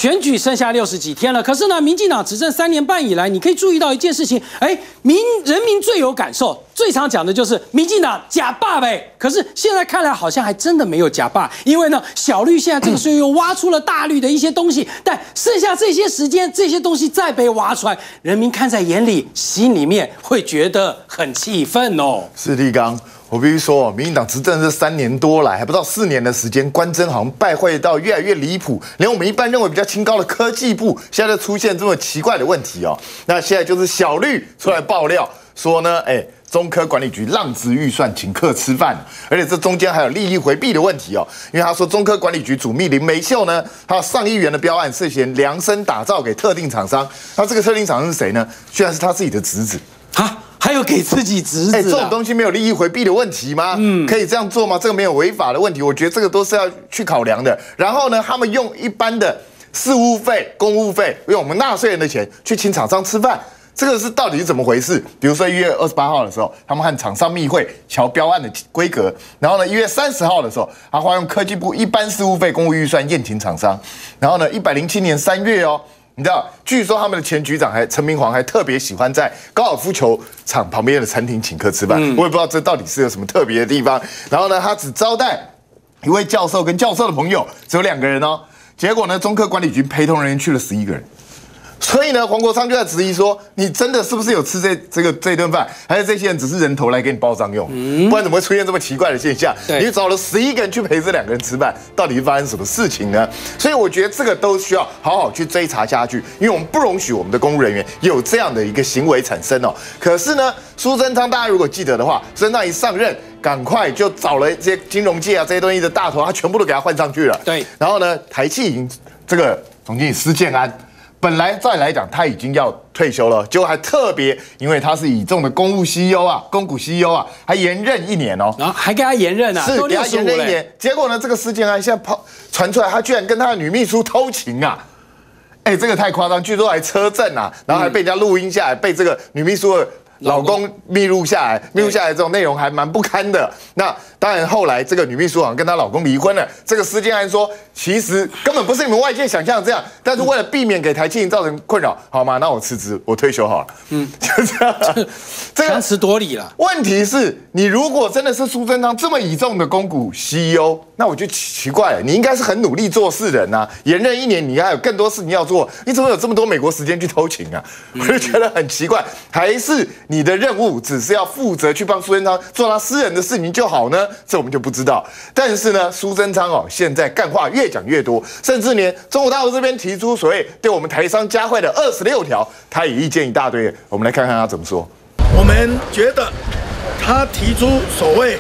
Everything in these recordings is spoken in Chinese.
选举剩下60几天了，可是呢，民进党执政3年半以来，你可以注意到一件事情，人民最有感受，最常讲的就是民进党假霸呗。可是现在看来好像还真的没有假霸，因为呢，小绿现在这个时候又挖出了大绿的一些东西，但剩下这些时间，这些东西再被挖出来，人民看在眼里，心里面会觉得很气愤哦。 是立刚。我必须说，民进党执政这3年多来，还不到4年的时间，官箴好像败坏到越来越离谱，连我们一般认为比较清高的科技部，现在出现这么奇怪的问题哦。那现在就是小绿出来爆料说呢，中科管理局浪子预算请客吃饭，而且这中间还有利益回避的问题哦。因为他说中科管理局主秘林梅秀呢，他有上亿元的标案涉嫌量身打造给特定厂商，那这个特定厂商是谁呢？居然是他自己的侄子啊！还有给自己侄子， 这种东西没有利益回避的问题吗？可以这样做吗？这个没有违法的问题，我觉得这个都是要去考量的。然后呢，他们用一般的事务费、公务费，用我们纳税人的钱去请厂商吃饭，这个是到底是怎么回事？比如说1月28号的时候，他们和厂商密会瞧标案的规格，然后呢1月30号的时候，他花用科技部一般事务费、公务预算宴请厂商，然后呢107年3月哦。你知道，据说他们的前局长陈明煌还特别喜欢在高尔夫球场旁边的餐厅请客吃饭，我也不知道这到底是有什么特别的地方。然后呢，他只招待一位教授跟教授的朋友，只有2个人哦。结果呢，中科管理局陪同人员去了11个人。所以呢，黄国昌就在质疑说，你真的是不是有吃这顿饭，还是这些人只是人头来给你报账用？不然怎么会出现这么奇怪的现象？你找了11个人去陪这2个人吃饭，到底是发生什么事情呢？所以我觉得这个都需要好好去追查下去，因为我们不容许我们的公务人员有这样的一个行为产生哦。可是呢，苏贞昌大家如果记得的话，苏贞昌一上任，赶快就找了这些金融界啊这些东西的大头，他全部都给他换上去了。对，然后呢，台企银这个总经理施建安。本来再来讲，他已经要退休了，结果还特别，因为他是倚重的公务 CEO 啊，公股 CEO 啊，还延任1年哦， 然后还给他延任啊， 是给他延任1年。结果呢，这个事件啊，现在传出来，他居然跟他的女秘书偷情啊！这个太夸张，据说还车震啊，然后还被人家录音下来，被这个女秘书的老公密录下来，这种内容还蛮不堪的。那当然，后来这个女秘书好像跟她老公离婚了。这个施建安说，其实根本不是你们外界想象的这样，但是为了避免给台企银造成困扰，好吗？那我辞职，我退休好了。就这样， 这个强词夺理了。 问题是，你如果真的是苏贞昌这么倚重的公股 CEO， 那我就奇怪了，你应该是很努力做事人啊，延任1年，你还有更多事情要做，你怎么有这么多美国时间去偷情啊？我就觉得很奇怪，还是你的任务只是要负责去帮苏贞昌做他私人的事情就好呢？这我们就不知道。但是呢，苏贞昌现在干话越讲越多，甚至连中国大陆这边提出所谓对我们台商加惠的26条，他也意见一大堆。我们来看看他怎么说。 我们觉得他提出所谓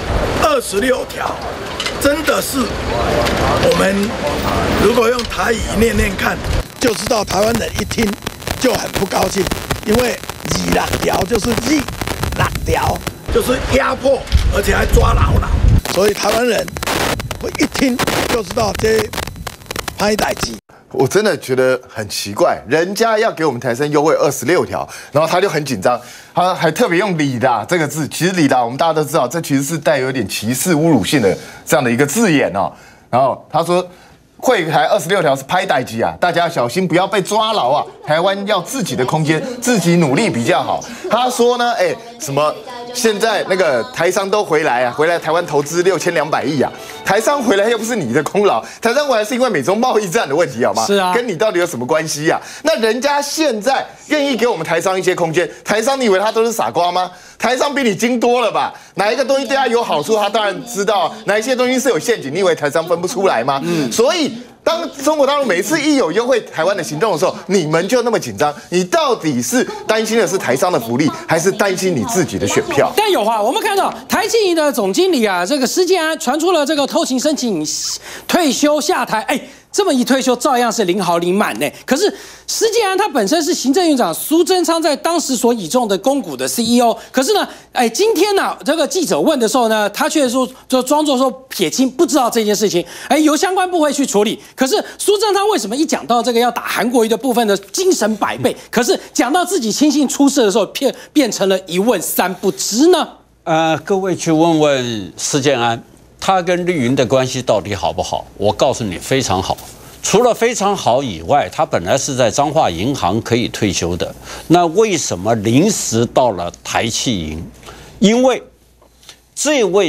26条，真的是我们如果用台语念念看，就知道台湾人一听就很不高兴，因为26条就是26条，就是压迫，而且还抓牢，所以台湾人会一听就知道这歹代志。 我真的觉得很奇怪，人家要给我们台商优惠26条，然后他就很紧张，他还特别用"李达"这个字。其实"李达"我们大家都知道，这其实是带有点歧视、侮辱性的这样的一个字眼哦。然后他说，会台26条是歹代志啊，大家要小心，不要被抓牢啊。台湾要自己的空间，自己努力比较好。他说呢，什么？现在那个台商都回来啊，回来台湾投资6200亿啊，台商回来又不是你的功劳，台商回来是因为美中贸易战的问题，好吗？是啊，跟你到底有什么关系啊？那人家现在愿意给我们台商一些空间，台商你以为他都是傻瓜吗？台商比你精多了吧？哪一个东西对他有好处，他当然知道；哪一些东西是有陷阱，你以为台商分不出来吗？所以。当中国大陆每次一有优惠台湾的行动的时候，你们就那么紧张，你到底是担心的是台商的福利，还是担心你自己的选票？ 但有话，我们看到台企银的总经理啊，这个施建安传出了这个偷情申请退休下台，这么一退休，照样是零好领满呢。可是施建安他本身是行政院长苏贞昌在当时所倚重的公股的 CEO， 可是呢，今天呢，这个记者问的时候呢，他却说就装作说撇清不知道这件事情，由相关部会去处理。可是苏贞昌为什么一讲到这个要打韩国瑜的部分呢，精神百倍，可是讲到自己亲信出事的时候，变成了一问三不知呢？ 各位去问问施建安。他跟绿营的关系到底好不好？我告诉你，非常好。 除了非常好以外，他本来是在彰化银行可以退休的，那为什么临时到了台企银？因为这位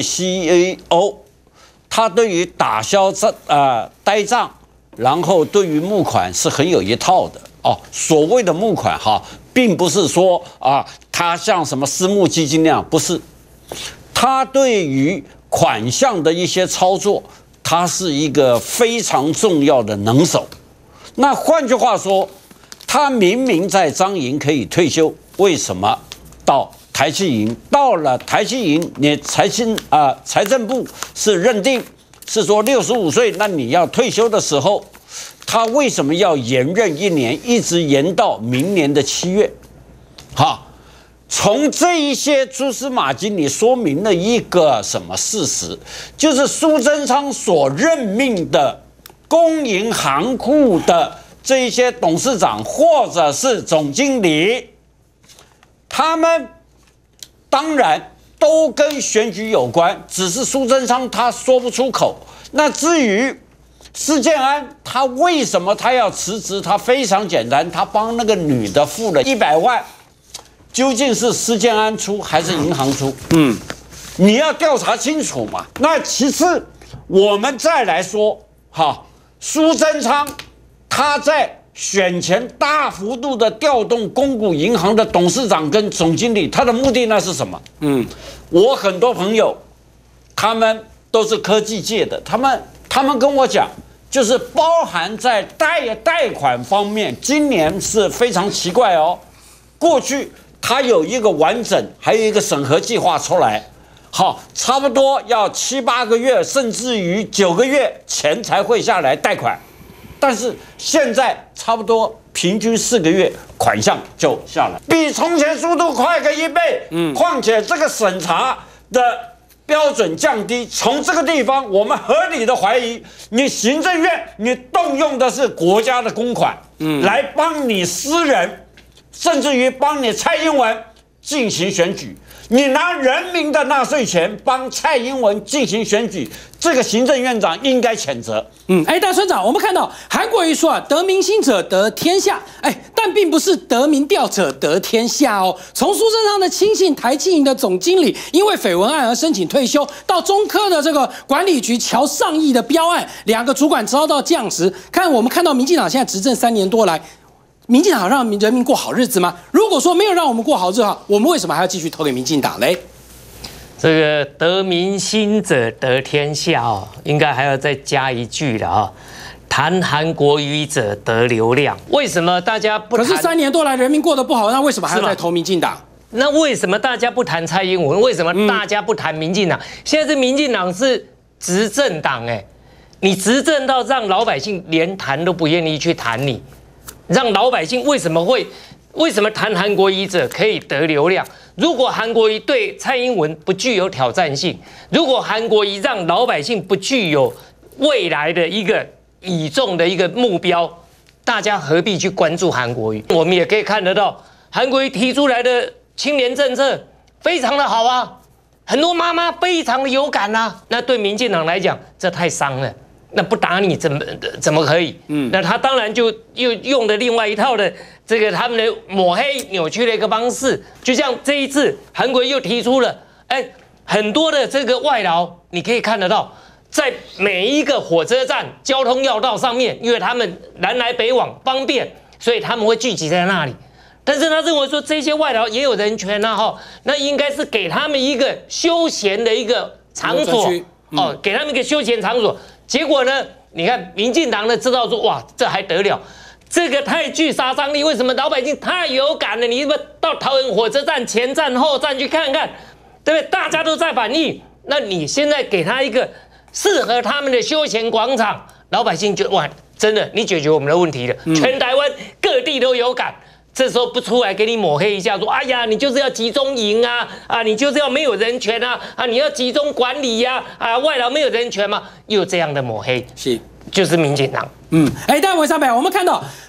CEO 他对于打消呆账，然后对于募款是很有一套的哦。所谓的募款哈，并不是说他像什么私募基金那样，不是。他对于款项的一些操作，他是一个非常重要的能手。那换句话说，他明明在彰银可以退休，为什么到台企银？到了台企银，你财政部是认定是说65岁，那你要退休的时候，他为什么要延任1年，一直延到明年的7月？好。从这一些蛛丝马迹，你说明了一个什么事实？就是苏贞昌所任命的公营行库的这一些董事长或者是总经理，他们当然都跟选举有关，只是苏贞昌他说不出口。那至于施建安，他为什么他要辞职？他非常简单，他帮那个女的付了100万。究竟是施建安出还是银行出？你要调查清楚嘛。那其次，我们再来说，苏贞昌他在选前大幅度的调动公股银行的董事长跟总经理，他的目的那是什么？我很多朋友，他们都是科技界的，他们跟我讲，就是包含在贷款方面，今年是非常奇怪哦，过去。它有一个完整，还有一个审核计划出来，好，差不多要7、8个月，甚至于9个月前才会下来贷款，但是现在差不多平均4个月款项就下来，比从前速度快个1倍。况且这个审查的标准降低，从这个地方我们合理的怀疑，你行政院你动用的是国家的公款，来帮你私人。甚至于帮你蔡英文进行选举，你拿人民的纳税钱帮蔡英文进行选举，这个行政院长应该谴责。 大村长，我们看到韩国瑜说得民心者得天下，但并不是得民调者得天下哦。从苏贞昌的亲信台企银的总经理因为绯闻案而申请退休，到中科的这个管理局瞧上亿的标案，2个主管遭到降职。我们看到民进党现在执政3年多来。民进党让人民过好日子吗？如果说没有让我们过好日子，我们为什么还要继续投给民进党嘞？ 这个得民心者得天下哦，应该还要再加一句了啊。谈韩国瑜者得流量，为什么大家不谈？ 可是3年多来人民过得不好，那为什么还要再投民进党？ 那为什么大家不谈蔡英文？为什么大家不谈民进党？现在这民进党是执政党你执政到让老百姓连谈都不愿意去谈你。让老百姓为什么谈韩国瑜者可以得流量？如果韩国瑜对蔡英文不具有挑战性，如果韩国瑜让老百姓不具有未来的一个倚重的一个目标，大家何必去关注韩国瑜？我们也可以看得到，韩国瑜提出来的青年政策非常的好啊，很多妈妈非常的有感啊。那对民进党来讲，这太伤了。那不打你怎么可以？那他当然就又用的另外一套的这个他们的抹黑扭曲的一个方式，就像这一次韩国又提出了，很多的这个外劳，你可以看得到，在每一个火车站、交通要道上面，因为他们南来北往方便，所以他们会聚集在那里。但是他认为说这些外劳也有人权那应该是给他们一个休闲的一个场所给他们一个休闲场所。结果呢？你看民进党呢知道说哇，这还得了？这个太具杀伤力。为什么老百姓太有感了？你到桃园火车站前站后站去看看，对不对？大家都在反映。那你现在给他一个适合他们的休闲广场，老百姓就哇，真的你解决我们的问题了。全台湾各地都有感。这时候不出来给你抹黑一下，说哎呀，你就是要集中营你就是要没有人权你要集中管理外劳没有人权嘛，又有这样的抹黑， 是就是民进党。 但文三北，我们看到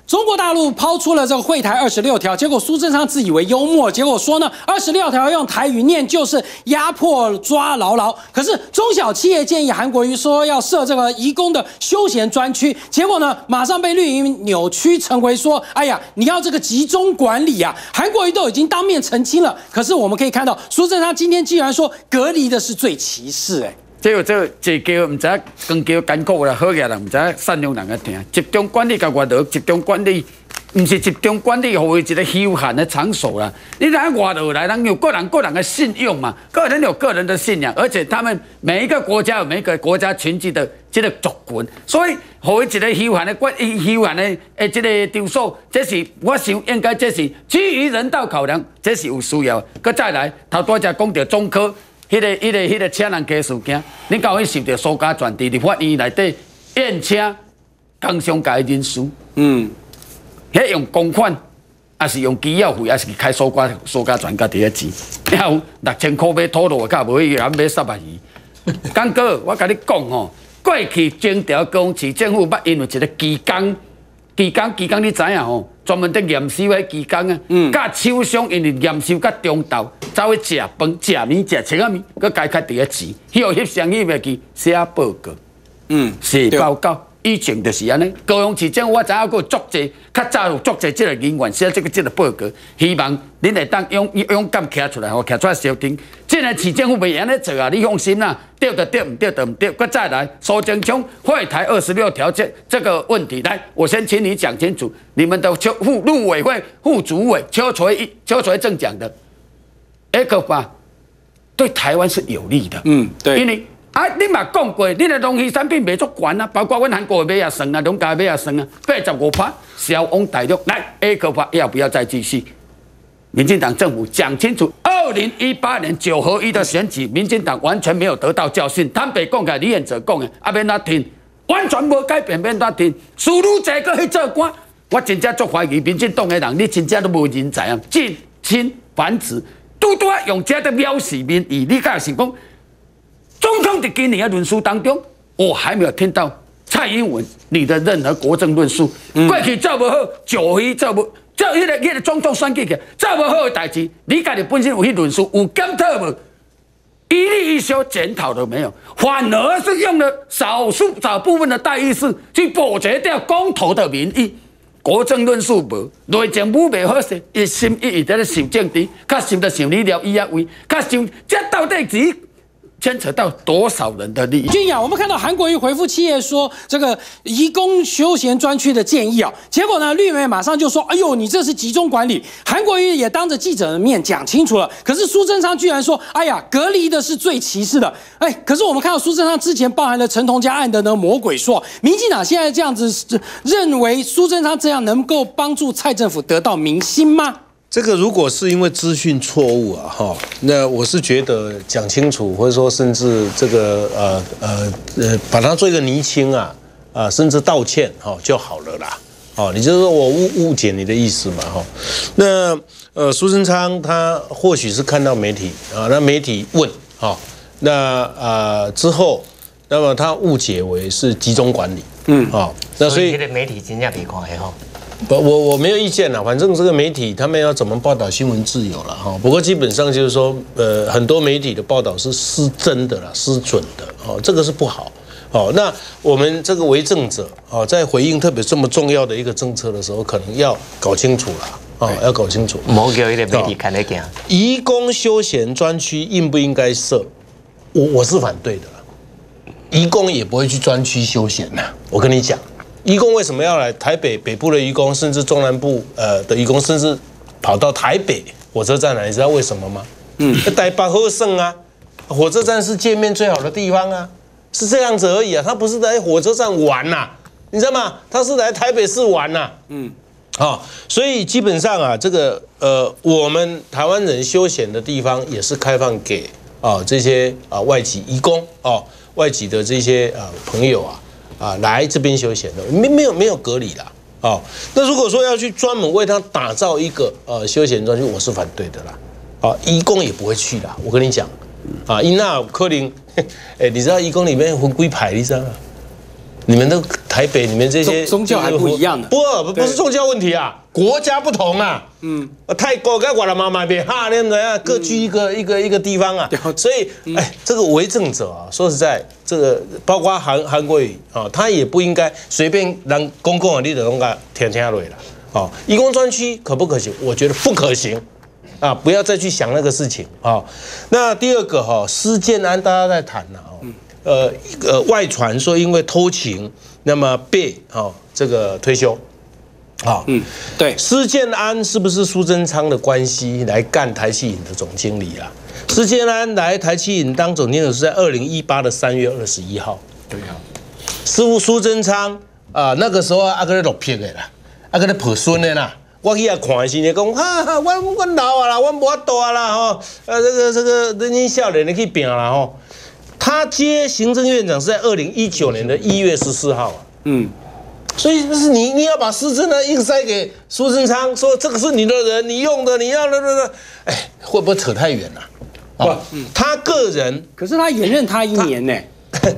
中国大陆抛出了这个惠台26条，结果苏贞昌自以为幽默，结果说呢26条用台语念就是压迫抓牢牢。可是中小企业建议韩国瑜说要设这个移工的休闲专区，结果呢马上被绿营扭曲成为说，哎呀，你要这个集中管理啊。韩国瑜都已经当面澄清了，可是我们可以看到苏贞昌今天居然说隔离的是最歧视， 这叫唔知光叫艰苦啦，好嘅人唔知善良人嘅听。集中管理甲外头集中管理，唔是集中管理，互伊一个休闲的场所啦。你来外头来，人有个人的信用嘛，个人有个人的信仰，而且他们每一个国家有每一个国家群体的这个族群，所以互伊一个休闲的这个场所，这是我想应该这是基于人道考量，这是有需要。佮再来，头拄才讲到中科。迄个车人家事件，你到去受到苏家全地立法院内底验车工商界人士，迄用公款，还是用机要费，还是开苏家全家己个钱，然后6000块买土路，甲无去买3万二。刚哥，我甲你讲吼，过去前条高雄市政府捌因为一个技工，你知影吼？专门在验收迄技工啊，甲厂商因为验收甲中昼，走去食饭、食面、食青仔面，佮加较伫个钱，翕相翕袂记写报告，写报告。以前就是安尼，高雄市政府我知影佫有足济，较早有足济即个人员写这个报告，希望恁会当勇敢徛出来，吼，徛出来消停。即个市政府袂安尼做啊，你放心啦，对就对，唔对就唔对。佮再来，苏贞昌惠台26条这个问题，来，我先请你讲清楚，你们的陆委会副主委邱垂正讲的 ，ECFA 对台湾是有利的， 对， 因为。你嘛讲过，你的农渔产品卖足悬啊，包括阮韩国的马也算啊，农家的马也算啊，85%销往大陆。来 ，ECFA 要不要再继续？民进党政府讲清楚，2018年9合1的选举，民进党完全没有得到教训。坦白讲嘅，李彦哲讲嘅，免哪听，完全无改变，免哪听，输入这个去做官，我真正足怀疑民进党的人，你真正都无人才啊，近亲繁殖，拄拄用这个藐视民意，你敢想讲？总统在今年的论述当中，我还没有听到蔡英文你的任何国政论述。过去做不好，就去做不，做迄个总统选举去做不好的代志，你家己本身有去论述，有检讨无？一例一休检讨都没有，反而是用了少部分的代议士去否决掉公投的民意。国政论述无，内政部袂好势，一心一意在咧想政治，较想着想你了以啊位，较想这到底是？牵扯到多少人的利益？ 君雅，我们看到韩国瑜回复企业说这个移工休闲专区的建议啊，结果呢，绿媒马上就说：“哎呦，你这是集中管理。”韩国瑜也当着记者的面讲清楚了。可是苏贞昌居然说：“哎呀，隔离的是最歧视的。”哎，可是我们看到苏贞昌之前包含了陈同佳案的呢魔鬼说，民进党现在这样子认为苏贞昌这样能够帮助蔡政府得到民心吗？ 这个如果是因为资讯错误啊，那我是觉得讲清楚，或者说甚至这个把它做一个厘清啊，甚至道歉就好了啦。你就是说我误解你的意思嘛，那苏贞昌他或许是看到媒体啊，那媒体问那之后，那么他误解为是集中管理， 那所以媒体真正别看的我没有意见啦，反正这个媒体他们要怎么报道新闻自由了哈。不过基本上就是说，很多媒体的报道是失真的啦、失准的这个是不好。那我们这个为政者在回应特别这么重要的一个政策的时候，可能要搞清楚啦，要搞清楚。 莫叫一个媒体看得见。 移工休闲专区应不应该设？我是反对的啦。移工也不会去专区休闲呐，我跟你讲。移工为什么要来台北北部的移工，甚至中南部的移工，甚至跑到台北火车站来？你知道为什么吗？台北好胜啊，火车站是见面最好的地方啊，是这样子而已啊。他不是来火车站玩呐，你知道吗？他是来台北市玩呐。所以基本上啊，这个我们台湾人休闲的地方也是开放给这些外籍移工外籍的这些朋友来这边休闲的，没有隔离啦，那如果说要去专门为他打造一个休闲专区，我是反对的啦，移工也不会去啦，我跟你讲，因那可能，你知道移工里面分几排，你知道吗？ 你们的台北，你们这些宗教还不一样呢。 不是宗教问题啊，国家不同啊。泰国跟我的妈妈别哈，你们怎样？各居一个地方啊。所以，这个为政者啊，说实在，这个包括韩国瑜啊，他也不应该随便让公共的立场给填下来了。哦，移工专区可不可行？我觉得不可行。啊，不要再去想那个事情啊。那第二个哈，施建安大家在谈了外传说因为偷情，那么被这个退休。 对， 施建安是不是苏贞昌的关系来干台企银的总经理啦？施建安来台企银当总经理是在2018的3月21号。对啊，苏贞昌那个时候阿个咧落魄的啦，阿个咧抱孙的啦。我去遐看的时候，讲哈，我老啊啦，我无法度啊啦吼，这个人家少年的去拼啦吼。他接行政院长是在2019年的1月14号啊。所以就是你要把施政呢硬塞给苏贞昌，说这个是你的人，你用的，你要的，会不会扯太远了？他个人， 可是他延任他1年呢。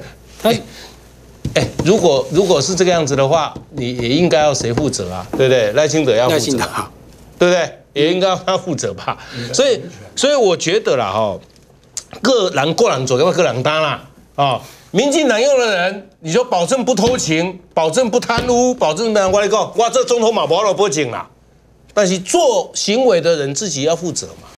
如果是这个样子的话，你也应该要谁负责啊？对不对？赖清德要负责，对不对？也应该要他负责吧。所以我觉得啦，各人做，各人当啦，民进党用的人，你就保证不偷情，保证不贪污，保证我跟你讲，哇，这总统嘛，无路不警啦。但是做行为的人自己要负责嘛。